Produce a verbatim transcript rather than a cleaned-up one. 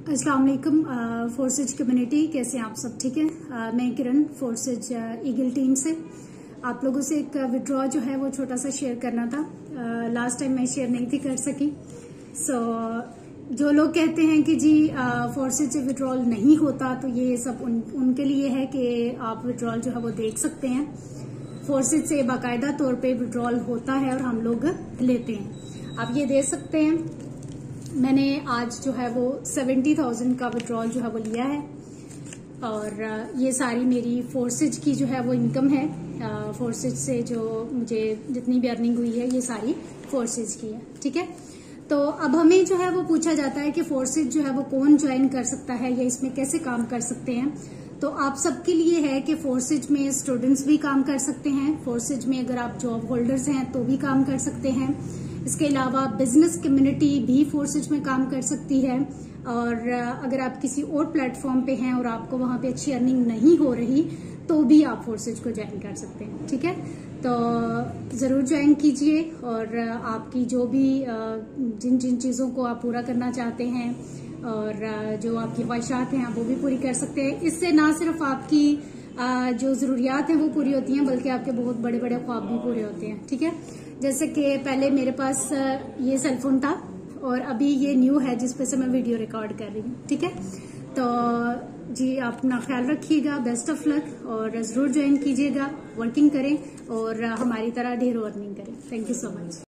अस्सलाम वालेकुम forces community, कैसे हैं आप सब? ठीक है। uh, मैं किरण फोर्सेज ईगल टीम से आप लोगों से एक विड्रॉ जो है वो छोटा सा शेयर करना था। लास्ट uh, टाइम मैं शेयर नहीं थी कर सकी। सो so, जो लोग कहते हैं कि जी फोर्सेज से विड्रॉल नहीं होता, तो ये सब उन, उनके लिए है कि आप विड्रॉल जो है वो देख सकते हैं। फोर्सेज से बाकायदा तौर पे विड्रॉल होता है और हम लोग लेते हैं। आप ये देख सकते हैं, मैंने आज जो है वो सेवेंटी थाउजेंड का विड्रॉल जो है वो लिया है और ये सारी मेरी फोर्सेज की जो है वो इनकम है। फोर्सेज से जो मुझे जितनी भी अर्निंग हुई है ये सारी फोर्सेज की है। ठीक है। तो अब हमें जो है वो पूछा जाता है कि फोर्सेज जो है वो कौन ज्वाइन कर सकता है या इसमें कैसे काम कर सकते हैं। तो आप सबके लिए है कि फोर्सेज में स्टूडेंट्स भी काम कर सकते हैं, फोर्सेज में अगर आप जॉब होल्डर्स हैं तो भी काम कर सकते हैं। इसके अलावा बिजनेस कम्युनिटी भी फोर्सेज में काम कर सकती है। और अगर आप किसी और प्लेटफॉर्म पे हैं और आपको वहां पे अच्छी अर्निंग नहीं हो रही तो भी आप फोर्सेज को ज्वाइन कर सकते हैं। ठीक है। तो जरूर ज्वाइन कीजिए और आपकी जो भी जिन जिन चीजों को आप पूरा करना चाहते हैं और जो आपकी ख्वाहिशात हैं आप वो भी पूरी कर सकते हैं। इससे ना सिर्फ आपकी जो जरूरियात हैं वो पूरी होती हैं बल्कि आपके बहुत बड़े बड़े ख्वाब भी पूरे होते हैं। ठीक है। जैसे कि पहले मेरे पास ये सेलफोन था और अभी ये न्यू है जिस पे से मैं वीडियो रिकॉर्ड कर रही हूँ। ठीक है। तो जी आप अपना ख्याल रखिएगा, बेस्ट ऑफ लक और जरूर ज्वाइन कीजिएगा, वर्किंग करें और हमारी तरह ढेरों अर्निंग करें। Thank you so much.